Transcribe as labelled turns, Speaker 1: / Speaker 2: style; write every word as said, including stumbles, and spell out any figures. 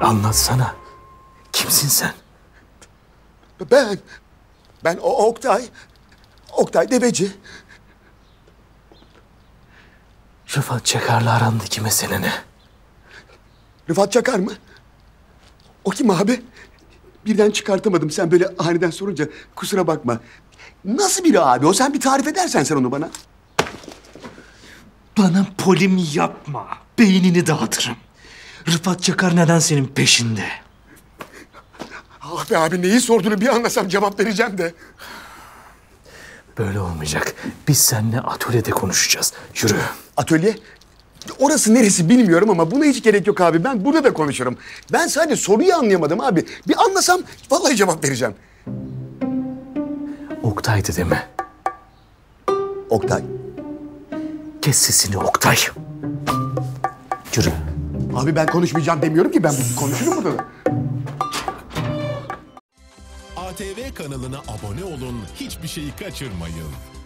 Speaker 1: Anlatsana. Kimsin sen?
Speaker 2: Ben, ben o Oktay, Oktay Deveci.
Speaker 1: Rıfat Çakar'la arandaki mesele ne?
Speaker 2: Rıfat Çakar mı? O kim abi? Birden çıkartamadım, sen böyle aniden sorunca kusura bakma. Nasıl biri abi o? Sen bir tarif edersen sen onu bana.
Speaker 1: Bana polim yapma. Beynini dağıtırım. Rıfat Çakar neden senin peşinde?
Speaker 2: Ah be abi, neyi sorduğunu bir anlasam cevap vereceğim de.
Speaker 1: Böyle olmayacak. Biz seninle atölyede konuşacağız. Yürü.
Speaker 2: Atölye? Orası neresi bilmiyorum ama buna hiç gerek yok abi. Ben burada da konuşurum. Ben sadece soruyu anlayamadım abi. Bir anlasam vallahi cevap vereceğim.
Speaker 1: Oktay'dı değil mi?
Speaker 2: Oktay.
Speaker 1: Kes sesini Oktay. Yürü.
Speaker 2: Abi ben konuşmayacağım demiyorum ki, ben konuşurum burada da.
Speaker 3: A T V kanalına abone olun, hiçbir şeyi kaçırmayın.